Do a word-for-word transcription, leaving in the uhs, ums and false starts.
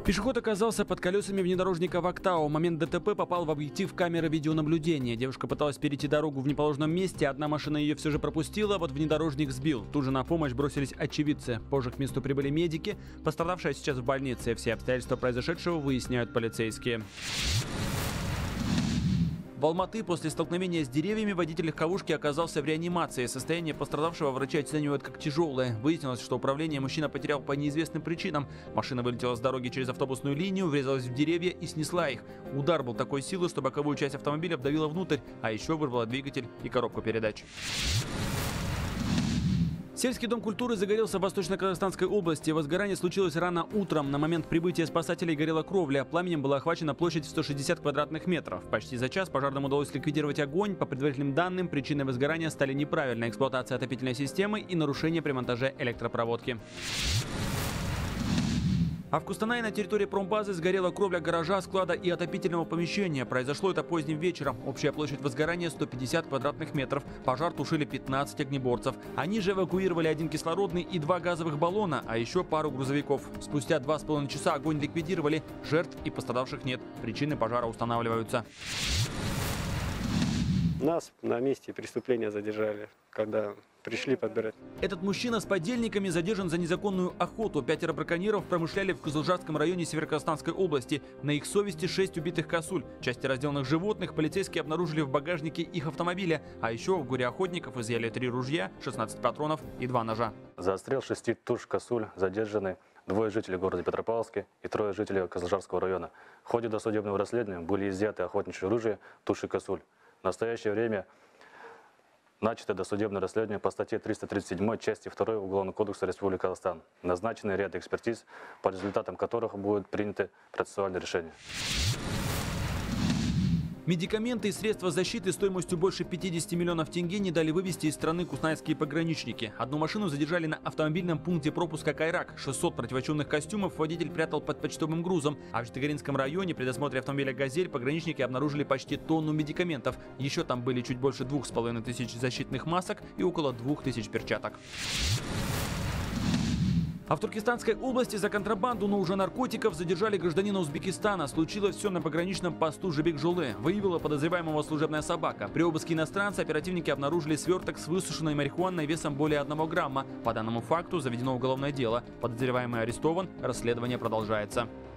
Пешеход оказался под колесами внедорожника в Актау. В момент ДТП попал в объектив камеры видеонаблюдения. Девушка пыталась перейти дорогу в неположенном месте. Одна машина ее все же пропустила, а вот внедорожник сбил. Тут же на помощь бросились очевидцы. Позже к месту прибыли медики. Пострадавшая сейчас в больнице. Все обстоятельства произошедшего выясняют полицейские. В Алматы после столкновения с деревьями водитель легковушки оказался в реанимации. Состояние пострадавшего врачи оценивают как тяжелое. Выяснилось, что управление мужчина потерял по неизвестным причинам. Машина вылетела с дороги через автобусную линию, врезалась в деревья и снесла их. Удар был такой силы, что боковую часть автомобиля вдавила внутрь, а еще вырвала двигатель и коробку передач. Сельский дом культуры загорелся в Восточно-Казахстанской области. Возгорание случилось рано утром. На момент прибытия спасателей горела кровля. Пламенем была охвачена площадь в сто шестьдесят квадратных метров. Почти за час пожарным удалось ликвидировать огонь. По предварительным данным, причиной возгорания стали неправильная эксплуатация отопительной системы и нарушение при монтаже электропроводки. А в Кустанае на территории промбазы сгорела кровля гаража, склада и отопительного помещения. Произошло это поздним вечером. Общая площадь возгорания сто пятьдесят квадратных метров. Пожар тушили пятнадцать огнеборцев. Они же эвакуировали один кислородный и два газовых баллона, а еще пару грузовиков. Спустя два с половиной часа огонь ликвидировали. Жертв и пострадавших нет. Причины пожара устанавливаются. Нас на месте преступления задержали, когда пришли подбирать. Этот мужчина с подельниками задержан за незаконную охоту. Пятеро браконьеров промышляли в Кызылжарском районе Северо-Казахстанской области. На их совести шесть убитых косуль. Части разделанных животных полицейские обнаружили в багажнике их автомобиля. А еще в горе охотников изъяли три ружья, шестнадцать патронов и два ножа. За отстрел шести туш косуль задержаны двое жителей города Петропавловска и трое жителей Кызылжарского района. В ходе досудебного расследования были изъяты охотничьи ружья, туши косуль. В настоящее время начато досудебное расследование по статье триста тридцать семь части второй Уголовного кодекса Республики Казахстан. Назначены ряд экспертиз, по результатам которых будут приняты процессуальные решения. Медикаменты и средства защиты стоимостью больше пятидесяти миллионов тенге не дали вывести из страны кустанайские пограничники. Одну машину задержали на автомобильном пункте пропуска Кайрак. шестьсот противочумных костюмов водитель прятал под почтовым грузом. А в Житомирском районе при досмотре автомобиля «Газель» пограничники обнаружили почти тонну медикаментов. Еще там были чуть больше двух с половиной тысяч защитных масок и около двух тысяч перчаток. А в Туркестанской области за контрабанду, но уже наркотиков, задержали гражданина Узбекистана. Случилось все на пограничном посту Жибек-Жолы. Выявила подозреваемого служебная собака. При обыске иностранца оперативники обнаружили сверток с высушенной марихуаной весом более одного грамма. По данному факту заведено уголовное дело. Подозреваемый арестован. Расследование продолжается.